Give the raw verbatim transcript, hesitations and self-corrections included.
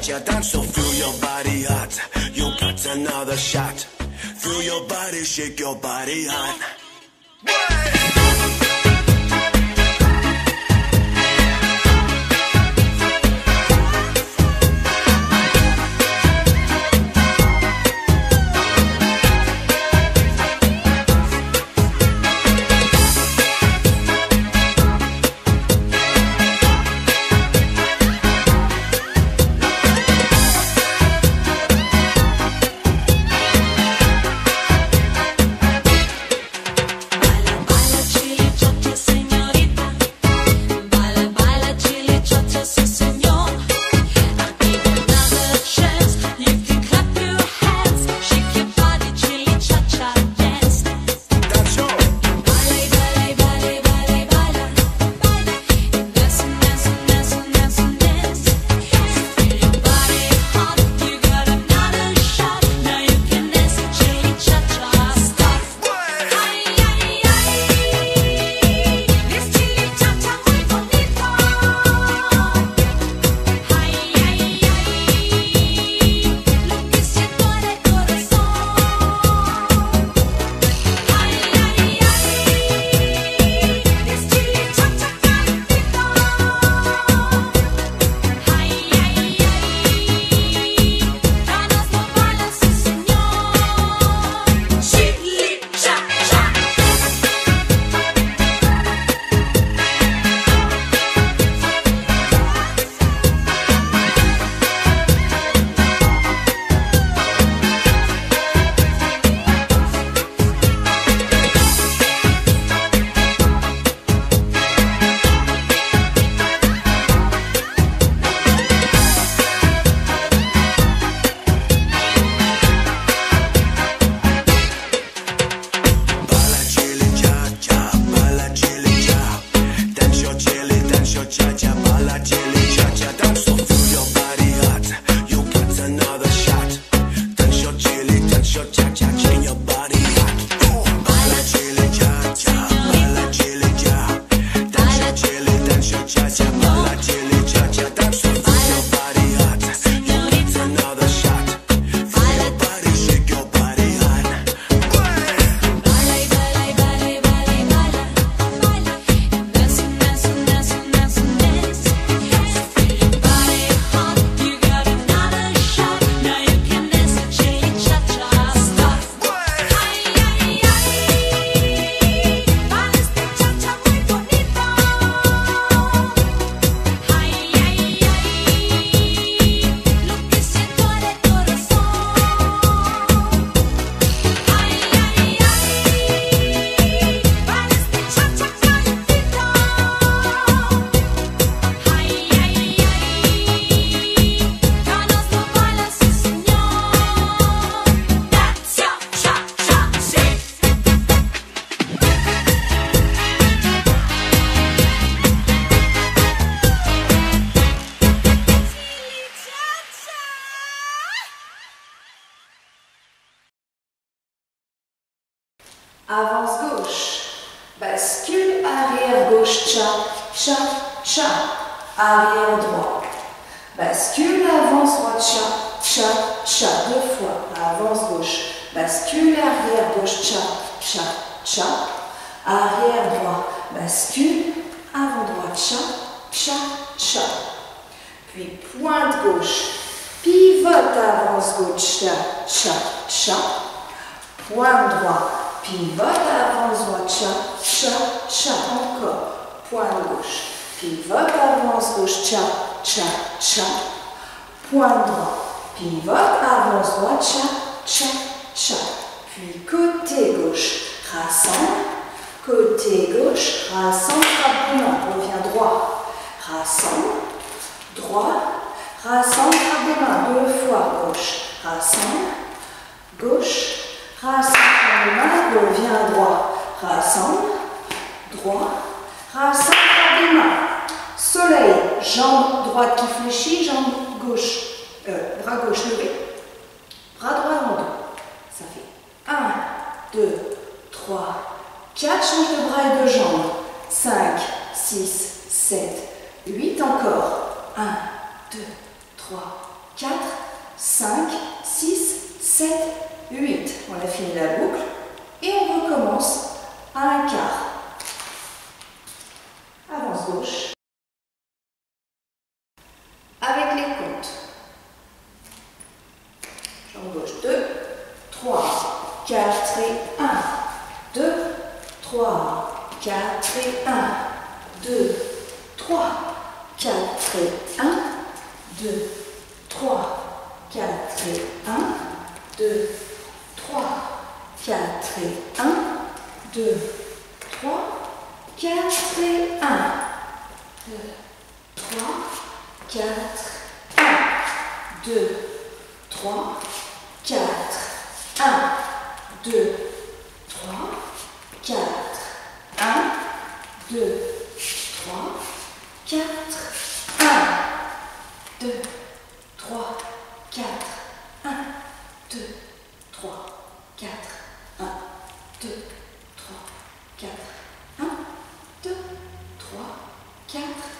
cha-cha dance, so feel your body hot. You got another shot. Feel your body, shake your body hot. Avance gauche, bascule, arrière gauche, cha, cha, cha, arrière droit. Bascule, avance droite, cha, cha, cha, deux fois, avance gauche. Bascule, arrière gauche, cha, cha, cha, arrière droit. Bascule, avant droite, cha, cha, cha. Puis pointe gauche, pivote, avance gauche, cha, cha, cha. Pointe droit. Pivote, avance droite, cha, cha, cha, encore. Pointe gauche. Pivote, avance gauche, cha, cha, cha. Pointe droite. Pivote, avance droite, cha, cha, cha. Puis côté gauche, rassemble. Côté gauche, rassemble, frappe de main, revient droit. Rassemble, droit. Rassemble, frappe de main, deux fois gauche. Rassemble, gauche. Rassemble, frappe de main, revient droit. Rassemble, droit. Rassemble, frappe de main. Soleil, jambe droite qui fléchit, jambe gauche, euh, bras gauche levé, bras droit dans le dos. Ça fait un, deux, trois, quatre, change de bras et de jambes. cinq, six, sept, huit encore. un, deux, trois, quatre, cinq, six, sept, huit. On a fini la boucle et on recommence à un quart. Avance gauche. Avec les comptes. Jambe gauche, deux, trois, quatre et un. deux, trois, quatre et un. deux, trois, quatre et un. deux, trois, quatre et un. deux, trois, quatre et un. deux, trois, quatre et un. deux, trois, quatre, un. deux, trois, quatre, un. deux, trois, quatre, un. deux, trois, quatre, un. deux, trois, quatre, un. deux, trois, quatre, un. deux, trois, quatre, un. deux, trois, quatre,